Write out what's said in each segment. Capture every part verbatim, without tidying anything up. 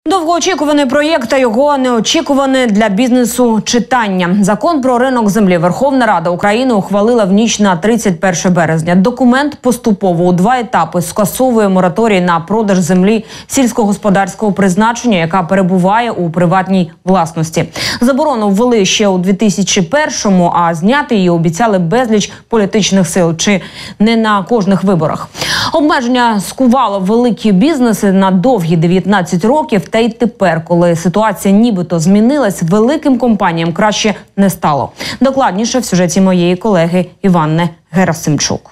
Довгоочікуваний проєкт та його неочікуване для бізнесу читання. Закон про ринок землі Верховна Рада України ухвалила в ніч на тридцять перше березня. Документ поступово у два етапи скасовує мораторій на продаж землі сільськогосподарського призначення, яка перебуває у приватній власності. Заборону ввели ще у дві тисячі першому, а зняти її обіцяли безліч політичних сил, чи не на кожних виборах. Обмеження скувало великі бізнеси на довгі дев'ятнадцять років, та й тепер, коли ситуація нібито змінилась, великим компаніям краще не стало. Докладніше в сюжеті моєї колеги Іванни Герасимчук.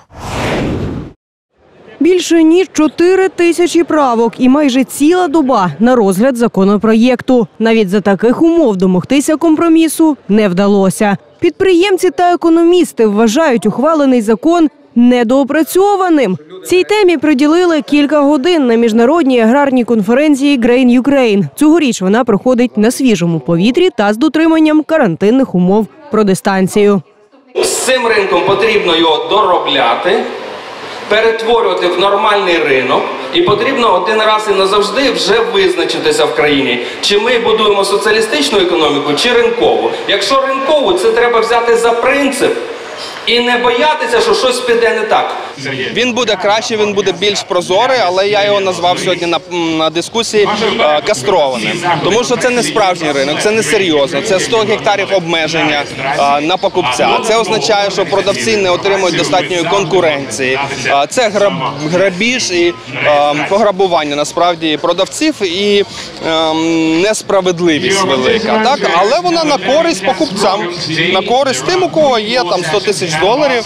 Більше ніж чотири тисячі правок і майже ціла доба на розгляд законопроєкту. Навіть за таких умов домогтися компромісу не вдалося. Підприємці та економісти вважають ухвалений закон недоопрацьованим. Цій темі приділили кілька годин на міжнародній аграрній конференції Grain Ukraine. Цьогоріч вона проходить на свіжому повітрі та з дотриманням карантинних умов про дистанцію. З цим ринком потрібно його доробляти, перетворювати в нормальний ринок, і потрібно один раз і назавжди вже визначитися в країні, чи ми будуємо соціалістичну економіку, чи ринкову. Якщо ринкову, це треба взяти за принцип і не боятися, що щось піде не так. Він буде краще, він буде більш прозорий, але я його назвав сьогодні на, на дискусії е, кастрованим. Тому що це не справжній ринок, це не серйозно, це сто гектарів обмеження е, на покупця. Це означає, що продавці не отримують достатньої конкуренції. Е, це граб, грабіж і е, пограбування насправді продавців і е, несправедливість велика. Так? Але вона на користь покупцям, на користь тим, у кого є там сто тисяч доларів,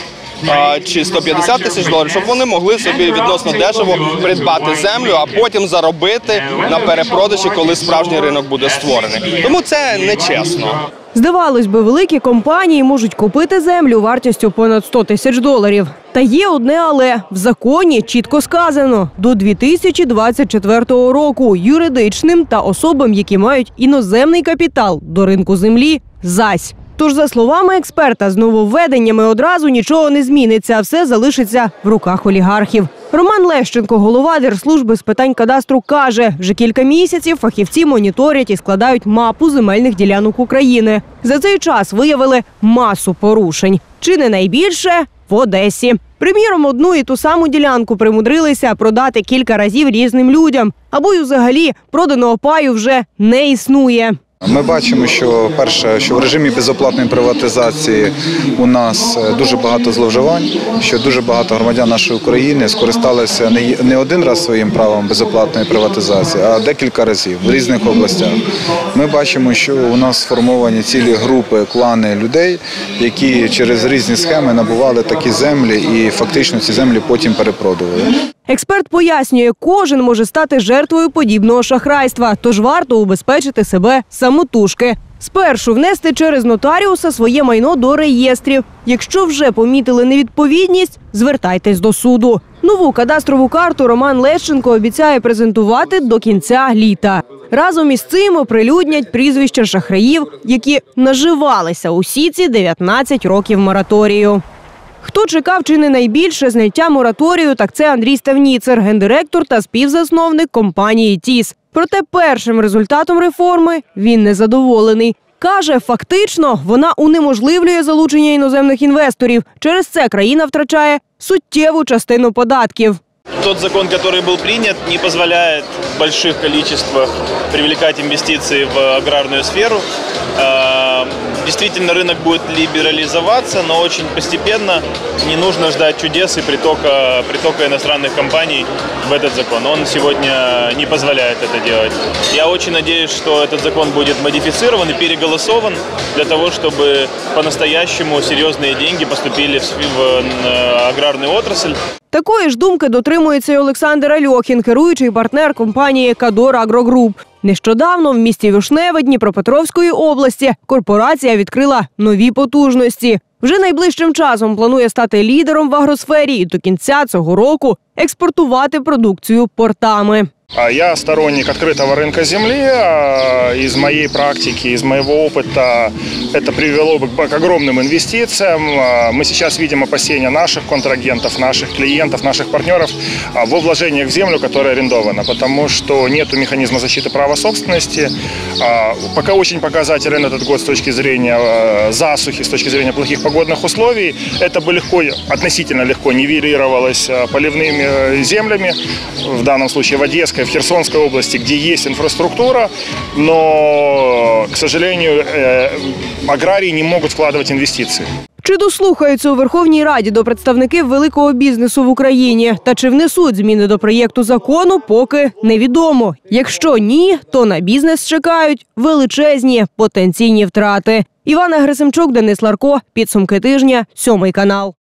чи сто п'ятдесят тисяч доларів, щоб вони могли собі відносно дешево придбати землю, а потім заробити на перепродажі, коли справжній ринок буде створений. Тому це нечесно. Здавалось би, великі компанії можуть купити землю вартістю понад сто тисяч доларів. Та є одне але. В законі чітко сказано – до дві тисячі двадцять четвертого року юридичним та особам, які мають іноземний капітал до ринку землі – зась. Тож, за словами експерта, з нововведеннями одразу нічого не зміниться, а все залишиться в руках олігархів. Роман Лещенко, голова Держслужби з питань кадастру, каже, вже кілька місяців фахівці моніторять і складають мапу земельних ділянок України. За цей час виявили масу порушень. Чи не найбільше – в Одесі. Приміром, одну і ту саму ділянку примудрилися продати кілька разів різним людям. Або й взагалі проданого паю вже не існує. Ми бачимо, що перше, що в режимі безоплатної приватизації у нас дуже багато зловживань, що дуже багато громадян нашої України скористалися не, не один раз своїм правом безоплатної приватизації, а декілька разів в різних областях. Ми бачимо, що у нас сформовані цілі групи, клани людей, які через різні схеми набували такі землі і фактично ці землі потім перепродували. Експерт пояснює, кожен може стати жертвою подібного шахрайства, тож варто убезпечити себе самотужки. Спершу внести через нотаріуса своє майно до реєстрів. Якщо вже помітили невідповідність, звертайтесь до суду. Нову кадастрову карту Роман Лещенко обіцяє презентувати до кінця літа. Разом із цим оприлюднять прізвища шахраїв, які наживалися усі ці дев'ятнадцять років мораторію. Хто чекав чи не найбільше зняття мораторію, так це Андрій Ставніцер, гендиректор та співзасновник компанії ТІС. Проте першим результатом реформи він незадоволений. Каже, фактично вона унеможливлює залучення іноземних інвесторів. Через це країна втрачає суттєву частину податків. Тот закон, который был принят, не позволяет в больших количествах привлекать инвестиции в аграрную сферу. Действительно, рынок будет либерализоваться, но очень постепенно. Не нужно ждать чудес и притока, притока иностранных компаний в этот закон. Он сегодня не позволяет это делать. Я очень надеюсь, что этот закон будет модифицирован и переголосован для того, чтобы по-настоящему серьезные деньги поступили в аграрную отрасль. Такої ж думки дотримується й Олександр Альохін, керуючий партнер компанії «Кадор Агрогруп». Нещодавно в місті Вишневе Дніпропетровської області корпорація відкрила нові потужності. Вже найближчим часом планує стати лідером в агросфері і до кінця цього року експортувати продукцію портами. Я сторонник открытого рынка земли. Из моей практики, из моего опыта это привело бы к огромным инвестициям. Мы сейчас видим опасения наших контрагентов, наших клиентов, наших партнеров во вложениях в землю, которая арендована, потому что нет механизма защиты права собственности. Пока очень показателен этот год с точки зрения засухи, с точки зрения плохих погодных условий. Это бы легко, относительно легко нивелировалось поливными землями, в данном случае в Одесской, в Херсонской области, где есть инфраструктура, но, к сожалению, аграрии не могут вкладывать инвестиции. Чи дослухаються у Верховній Раді до представників великого бізнесу в Україні? Та чи внесуть зміни до проєкту закону, поки невідомо. Якщо ні, то на бізнес чекають величезні потенційні втрати. Івана Грисимчук, Денис Ларко. Підсумки тижня. Сьомий канал.